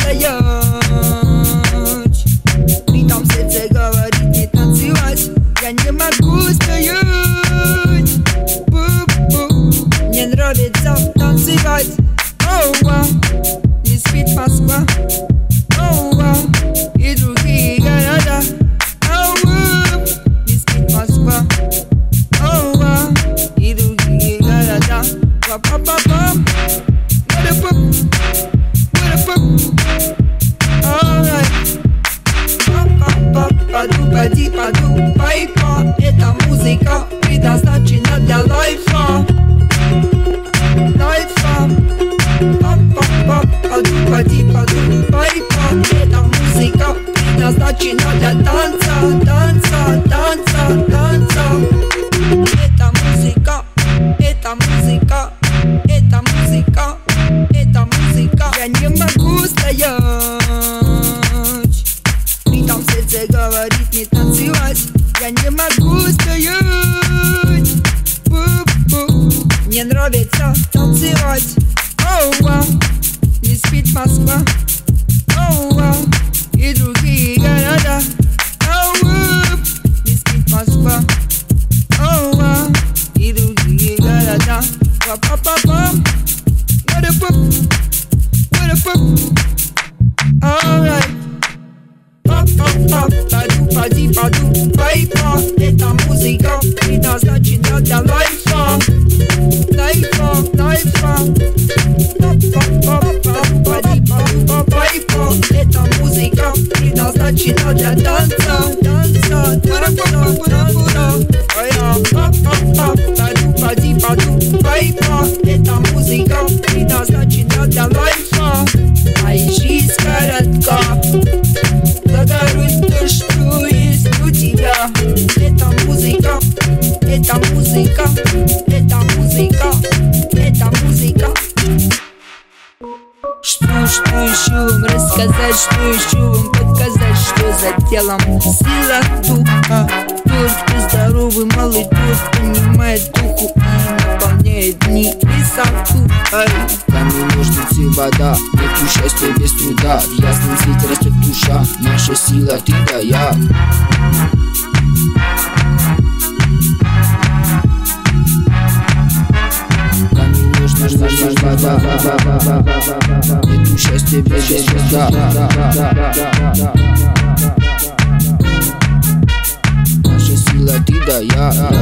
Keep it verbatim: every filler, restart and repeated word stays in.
стоять. Ритм в сердце говорит не танцевать. Я не могу стоять. Бу-бу. Мне нравится танцевать. Оу-а. Не спит Москва. Оу-а. И другие города. Оу-а. Не спит Москва. Оу-а. И другие города. Па-па-па-пам. What-a-pop. What-a-pop. Alright. Па-па-па. Поду, поди, поду, пайпа. Эта музыка предназначена для лайфа. Лайфа. Па-па-па. Поду, поди, поду, пайпа. Эта музыка предназначена для танца, танца, танца, танца. Эта музыка, эта музыка, эта музыка, эта музыка. Я не могу стоять. Ритм в сердце говорит не танцевать. Я не могу стоять. Бу-бу. Мне нравится танцевать. Оу-а. Не спит Москва. Оу-а. И другие города. Оу-а. Не спит Москва. Оу-а. И другие города. Па-па-па-пам. What-a-pop. What-a-pop. Alright. Па-па-па. Поду, поди, поду, пайпа. Эта музыка предназначена для лайфа. Лайфа, лайфа. Па-па-па. Поди, поду, пайпа. Эта музыка предназначена для танца. Танца, танца, танца. Па-па-па. Поду, поди, поду, пайпа. Эта музыка предназначена для лайфа. Ай, жизнь коротка. Загорусь то, что есть у тебя. Это музыка, это музыка, это музыка, это музыка. Что, что еще вам рассказать, что еще вам показать, что за телом сила духа. Тот, кто здоровый, малый, тот понимает духу и наполняет дни высоту. Камень, ножницы, вода, нету счастья без труда. В ясном свете растет душа, наша сила, ты да я. Камень, ножницы, вода, нету счастья без труда. Наша сила, ты да я.